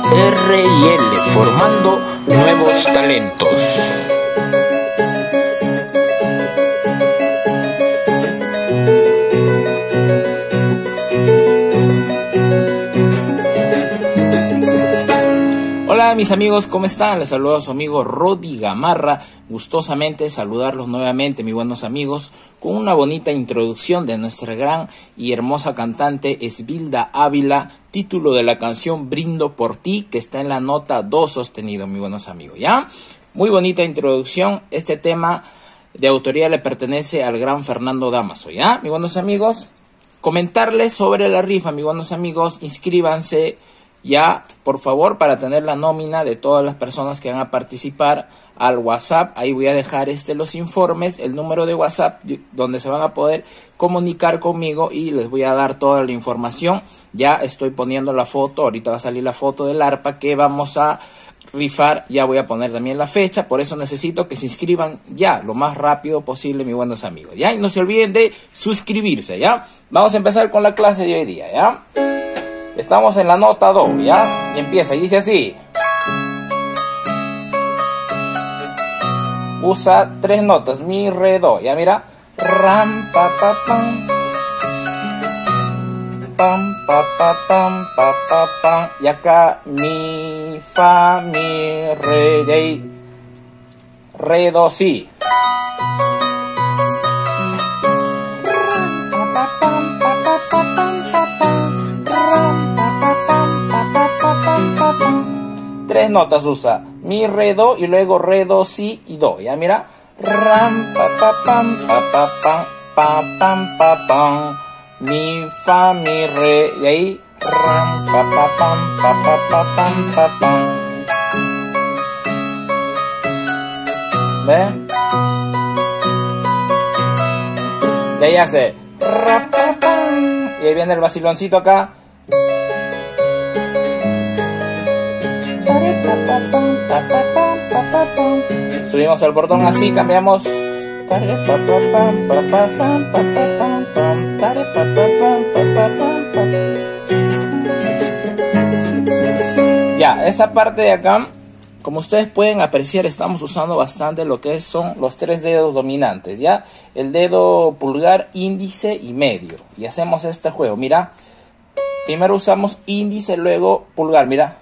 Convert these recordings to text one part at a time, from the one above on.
R&L, formando nuevos talentos. Hola mis amigos, ¿cómo están? Les saluda a su amigo Rodi Gamarra. Gustosamente saludarlos nuevamente, mis buenos amigos, con una bonita introducción de nuestra gran y hermosa cantante Esbilda Ávila, título de la canción Brindo por ti, que está en la nota do sostenido, mis buenos amigos, ¿ya? Muy bonita introducción. Este tema de autoría le pertenece al gran Fernando Damaso, ¿ya? Mis buenos amigos, comentarles sobre la rifa, mis buenos amigos, inscríbanse ya, por favor, para tener la nómina de todas las personas que van a participar al WhatsApp. Ahí voy a dejar los informes, el número de WhatsApp donde se van a poder comunicar conmigo y les voy a dar toda la información. Ya estoy poniendo la foto, ahorita va a salir la foto del arpa que vamos a rifar. Ya voy a poner también la fecha, por eso necesito que se inscriban ya, lo más rápido posible, mis buenos amigos, ¿ya? Y no se olviden de suscribirse, ¿ya? Vamos a empezar con la clase de hoy día, ¿ya? Estamos en la nota do, ¿ya? Y empieza, y dice así. Usa 3 notas, mi, re, do, ¿ya? Mira. Ram, pa, pa, pam. Pam, pa, pa, pam, pa, pa, pam. Y acá, mi, fa, mi, re, de ahí. Re, do, si. Tres notas usa, mi, re, do y luego re, do, si y do, ya mira. Ram, pa, pa, pam, pa, pa, pam, pa, pam, pa, pam. Mi, fa, mi, re, y ahí. Ram, pa, pa, pam, pa, pa, pa, pam, pa, pam. ¿Ve? De ahí hace. Ra, pa, pam. Y ahí viene el vaciloncito acá. Subimos el bordón así, cambiamos. Ya, esa parte de acá, como ustedes pueden apreciar, estamos usando bastante lo que son los 3 dedos dominantes, ¿ya? El dedo pulgar, índice y medio. Y hacemos este juego, mira. Primero usamos índice, luego pulgar, mira.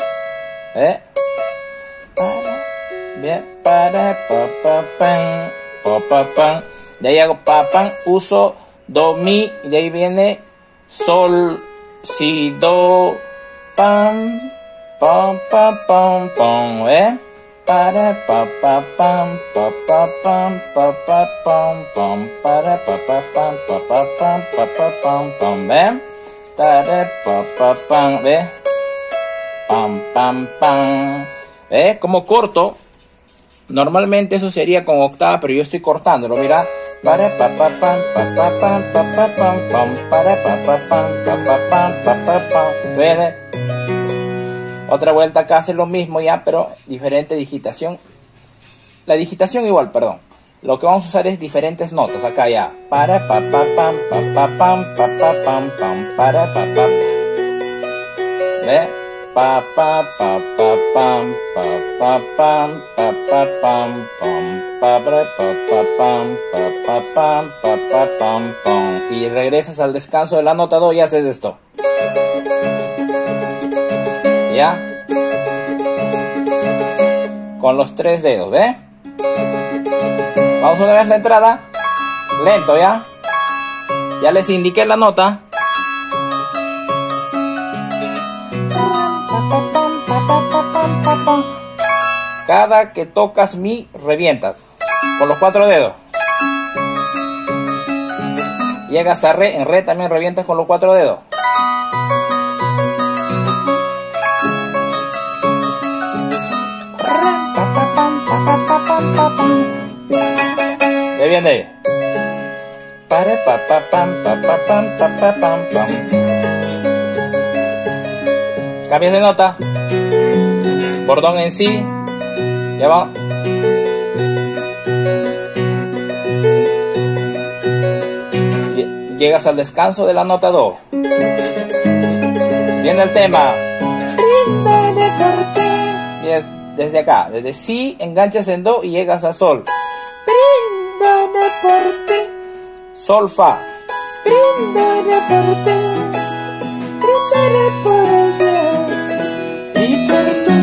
Bien, para pa pa pam, pa pa pam. De ahí hago pa pam, uso do mi y de ahí viene sol, si, do, pam, pam, pam, pam, pam, para pa pa pam, pa pa pam, pa pa pam, pam, para pa pa pam, pa pa pam, pa pa pam, pam, para pa pa pam, pam, pam, pam. Como corto. Normalmente eso sería con octava, pero yo estoy cortándolo, mira. Para pa pa pam, pa pa pam, pa pa pam, pam, para pa pa pam, pa pa pam, pa pa pam. ¿Ves? Otra vuelta acá hace lo mismo ya, pero diferente digitación. La digitación igual, perdón. Lo que vamos a usar es diferentes notas acá ya. Para pa pa pam, pa pa pam, pa pa pam, pam, para pa pa. ¿Ves? Pa pa pa pa pam, pa pa pam, pa pa pam, pam, pa pa pa pam, pa pa pam, pa pa pam, pam. Y regresas al descanso de la nota do y haces esto. ¿Ya? Con los 3 dedos, ¿ve? Vamos una vez la entrada. Lento, ¿ya? Ya les indiqué la nota. Cada que tocas mi, revientas con los 4 dedos. Llegas a re, en re también revientas con los 4 dedos. ¿Ve bien de ahí? Pare pa pa pam, pa pa pam, pa pa pam, pam. Cambias de nota. Bordón en sí. Ya va. Llegas al descanso de la nota do. Viene el tema. desde acá. Desde si enganchas en do y llegas a sol. Brindaré por ti. Sol, fa. Brindaré por ti. Brindaré por ella. Y por tu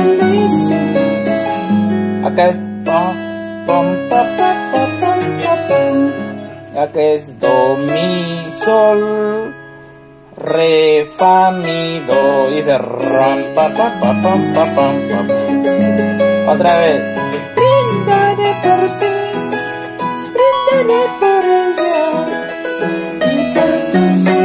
felicidad. Acá es acá es do, mi, sol, re, fa, mi, do. Dice ram, pa, pa, pa, pam, pa, pam, pam. Otra vez. Brindaré por ti, brindaré por ella y por tu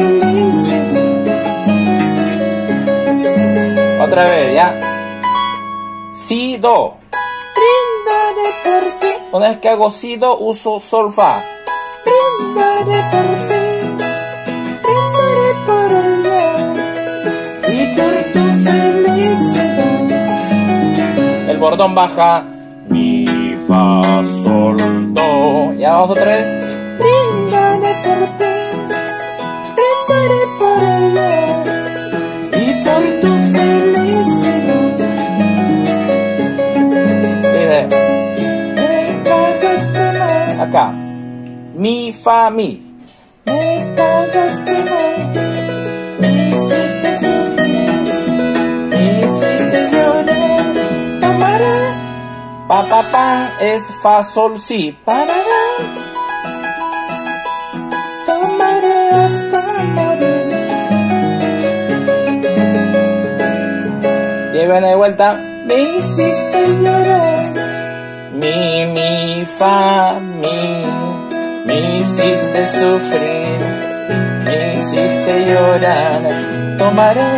felicidad. Otra vez, ya. Si, do. Brindaré por ti. Una vez que hago si, do, uso sol, fa. Brindaré por ti, brindaré por ella y por tu felicidad. El bordón baja, mi, fa, sol, do. Ya vamos otra vez. Brindaré por ti, brindaré por ella y por tu felicidad. Dice, acá. Mi, fa, mi. Me pagaste mal, me hiciste sufrir, me hiciste llorar. Tomaré, pa, pa, pa, es fa, sol, si. Parará, tomaré hasta morir. Y viene de vuelta. Me hiciste llorar. Mi, fa, mi. Me hiciste sufrir, me hiciste llorar, tomaré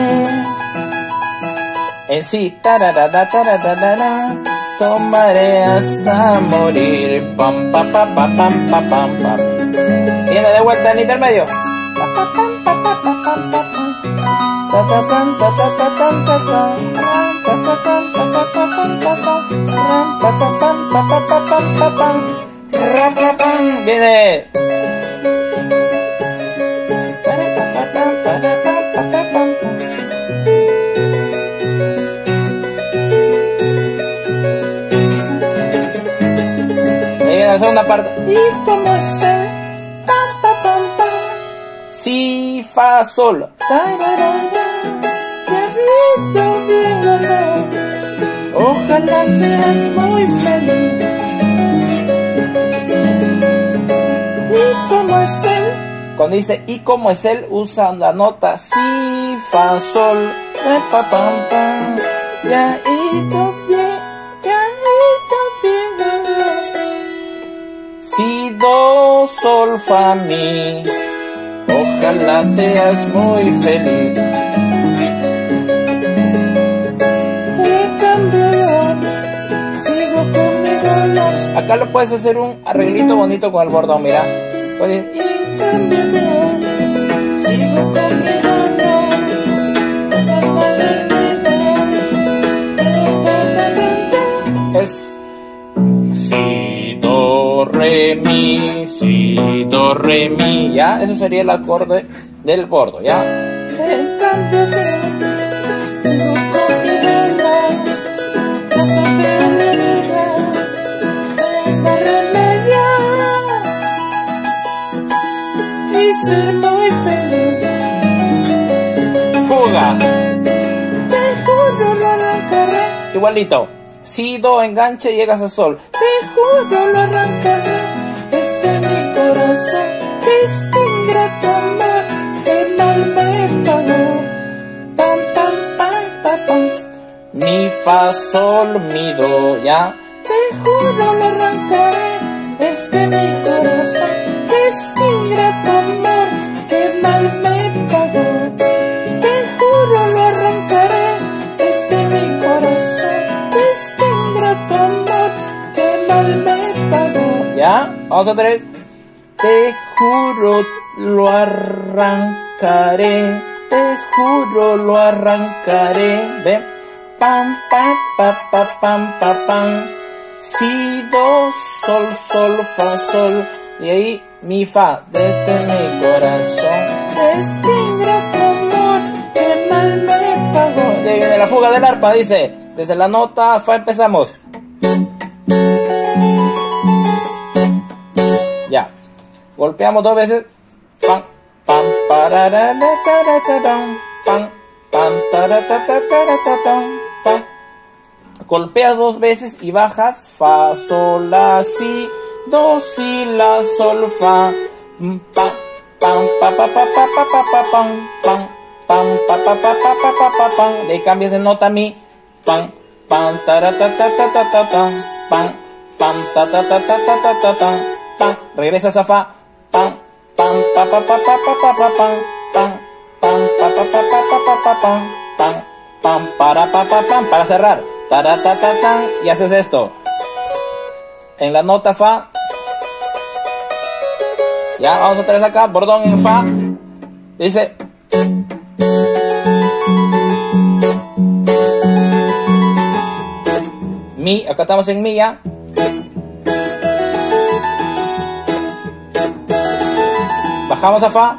en sí, tararara, tararara, tomaré hasta morir, pam, pa, pa, pa, pam, pa, pam, pam. Viene de vuelta en intermedio. Pa, pa, pam, pa, pa, pa, pam, pa, pam. Pa, pa, pam, pa, pa, pa, pam, pa, pam. Pa, pa, pam, pa, pa, pa, pam, pa, pam. Pa, pa, pam, pa, pa, pa, pam, pa, pam. Viene. Viene la segunda parte. Y como sé, pam, pam, pam, pam. Si, fa, sol. Ojalá seas muy feliz. Cuando dice y como es él, usa la nota si, fa, sol, re, pa, pam, pam. Ya ito bien, ya ito bien. Si, do, sol, fa, mi. Ojalá seas muy feliz. Acá lo puedes hacer un arreglito bonito con el bordón, mira. Puedes... Es si, do, re, mi, si, do, re, mi, ya, eso sería el acorde del bordo, ya. Ser muy feliz. Fuga. Te juro lo arrancaré. Igualito. Si, do, enganche, llegas a sol. Te juro lo arrancaré. Este mi corazón. Este ingrato amor que mal me pagó. Pam, pam, pam, pam, pam. Mi, fa, sol, mi, do, ya. Te juro lo arrancaré. Este mi corazón. Este ingrato amor que mal me pagó. Te juro lo arrancaré. Este mi corazón. Este ingrato amor que mal me pagó. ¿Ya? Vamos a tres. Te juro lo arrancaré. Te juro lo arrancaré. ¿Ve? Pam, pam, pa, pa, pam, pa, pam. Si, do, sol, sol, fa, sol. Y ahí mi, fa, desde mi corazón. Este ingrato amor que mal me pagó. Y ahí viene la fuga del arpa, dice. Desde la nota fa empezamos. Ya. Golpeamos 2 veces. Pam, pam, parararataratatan, pam, pam, taratataratatan, pam. Golpeas 2 veces y bajas. Fa, sol, la, si, do, si, la, sol, fa. Pam, pam, pa, pa, pa, pa, pa, pa, pa, pam, pam, pam, pa, pa, pa, pa, pa, pa, pa, pam. De ahí cambias de nota a mi. Pam, pam, taratatatatatan, pam, pam, tatatatatatatan, pam. Regresas a fa. Pam, pam, pa, pa, pa, pa, pa, pa, pa, pam, pam, pam, pa, pa, pa, pa, pa, pa, pa, pam, pam, pam, para, pa, pa, pam, para cerrar. Taratatatan, y haces esto. En la nota fa. Ya, vamos otra vez acá, bordón en fa. Dice. Mi, acá estamos en mi ya. Bajamos a fa.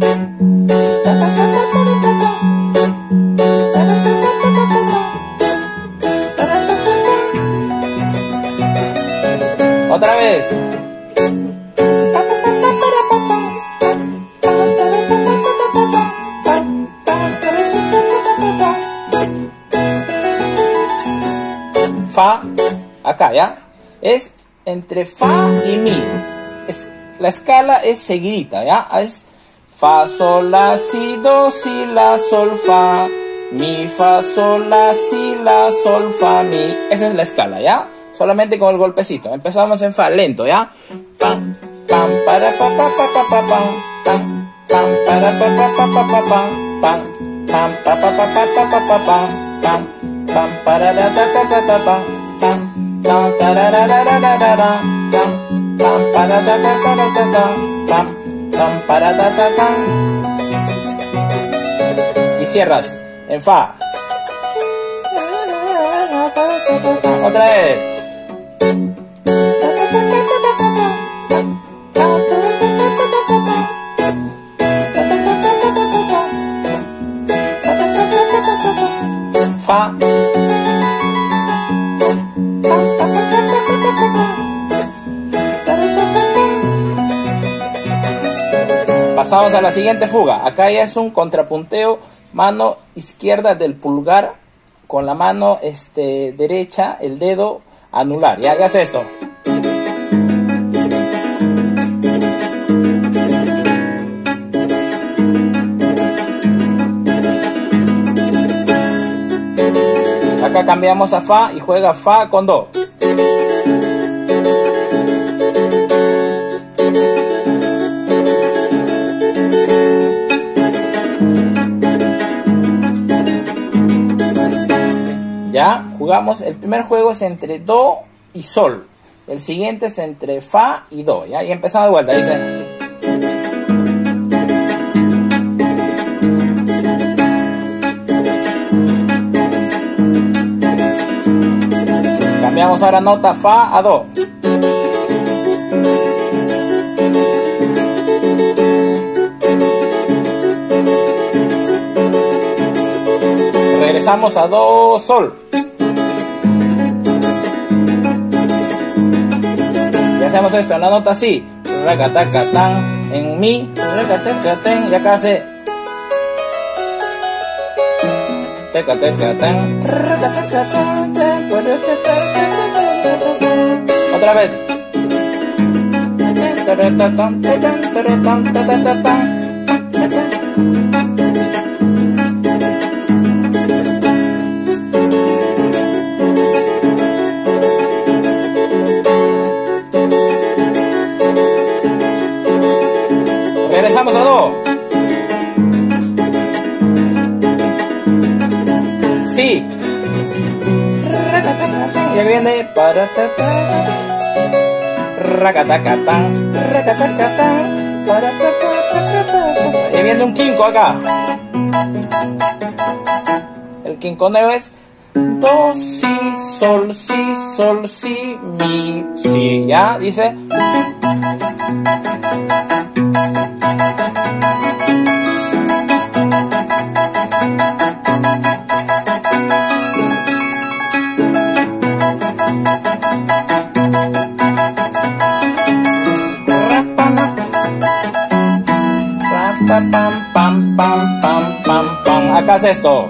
Otra vez. Fa, acá, ¿ya? Es entre fa y mi. La escala es seguidita, ¿ya? Es fa, sol, la, si, do, si, la, sol, fa. Mi, fa, sol, la, si, la, sol, fa, mi. Esa es la escala, ¿ya? Solamente con el golpecito. Empezamos en fa, lento, ¿ya? Pam, pam, para, pa, pa, pa, pa, pa, pam, pam, pam, para, pa, pa, pa, pa, pa, pam, pam, pam, pa, pa, pa, pa, pa, pa, pa, pam, pam, pam, para, da, da, da, da, da, pam, pam, pam, para, da, da, da, da, da, da, pam, pam, para, da, da, da, da, da, da, pam, pam, para, da, da, da. Y cierras en fa. Otra vez. Fa. Pasamos a la siguiente fuga. Acá ya es un contrapunteo, mano izquierda del pulgar con la mano derecha, el dedo anular. Ya hagas esto. Acá cambiamos a fa y juega fa con do. Ya, jugamos, el primer juego es entre do y sol. El siguiente es entre fa y do, ¿ya? Y empezamos de vuelta, dice. Cambiamos ahora nota fa a do. Regresamos a do, sol. Y hacemos esto en la nota si. Racatacatán. En mi. Racatacatán. Y acá hace. Tecatecatán. Otra vez. Regresamos a do. Si. Y aquí viene para racatacatán, racatacatán, para y viene un quinco acá. El quinconeo es do, si, sol, si, mi, si. Ya dice. pam, pam, pam, pam, pam, pam. Acá es esto.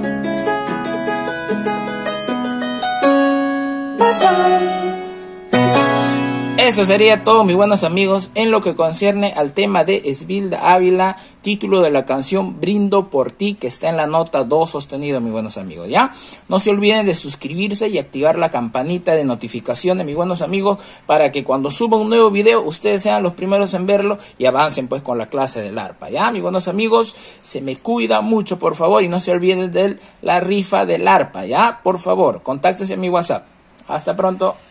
Eso sería todo, mis buenos amigos, en lo que concierne al tema de Esbilda Ávila, título de la canción Brindo por ti, que está en la nota do sostenido, mis buenos amigos, ¿ya? No se olviden de suscribirse y activar la campanita de notificaciones, mis buenos amigos, para que cuando suba un nuevo video, ustedes sean los primeros en verlo y avancen pues con la clase del arpa, ¿ya? Mis buenos amigos, se me cuida mucho, por favor, y no se olviden de la rifa del arpa, ¿ya? Por favor, contáctense en mi WhatsApp. Hasta pronto.